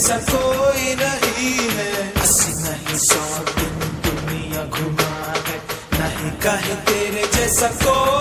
जैसा कोई नहीं है। 80 नहीं 100 दिन दुनिया घुमा है, नहीं कहीं तेरे जैसा कोई